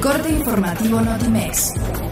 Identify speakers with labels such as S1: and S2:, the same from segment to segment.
S1: corte informativo Notimex.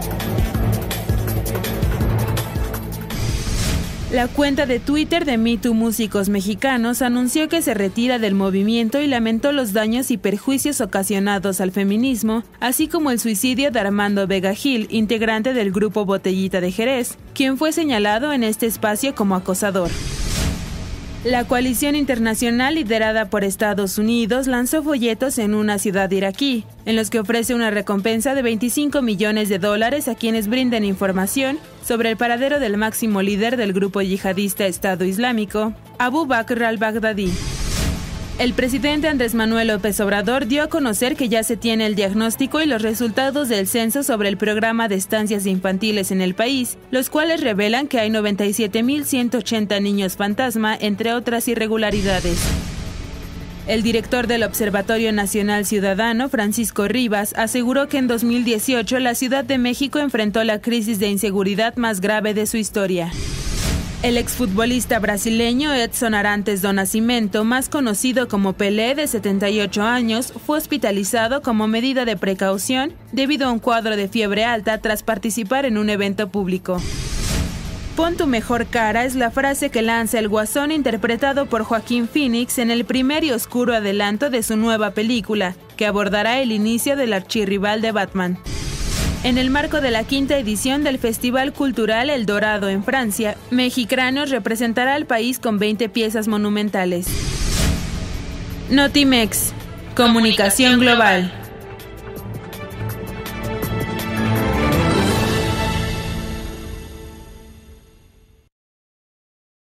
S2: La cuenta de Twitter de Me Too Músicos Mexicanos anunció que se retira del movimiento y lamentó los daños y perjuicios ocasionados al feminismo, así como el suicidio de Armando Vega Gil, integrante del grupo Botellita de Jerez, quien fue señalado en este espacio como acosador. La coalición internacional liderada por Estados Unidos lanzó folletos en una ciudad iraquí, en los que ofrece una recompensa de $25 millones a quienes brinden información sobre el paradero del máximo líder del grupo yihadista Estado Islámico, Abu Bakr al-Baghdadi. El presidente Andrés Manuel López Obrador dio a conocer que ya se tiene el diagnóstico y los resultados del censo sobre el programa de estancias infantiles en el país, los cuales revelan que hay 97.180 niños fantasma, entre otras irregularidades. El director del Observatorio Nacional Ciudadano, Francisco Rivas, aseguró que en 2018 la Ciudad de México enfrentó la crisis de inseguridad más grave de su historia. El exfutbolista brasileño Edson Arantes do Nascimento, más conocido como Pelé, de 78 años, fue hospitalizado como medida de precaución debido a un cuadro de fiebre alta tras participar en un evento público. Pon tu mejor cara es la frase que lanza el Guasón, interpretado por Joaquín Phoenix en el primer y oscuro adelanto de su nueva película, que abordará el inicio del archirrival de Batman. En el marco de la 5ª edición del Festival Cultural El Dorado en Francia, Mexicráneos representará al país con 20 piezas monumentales. Notimex, Comunicación Global.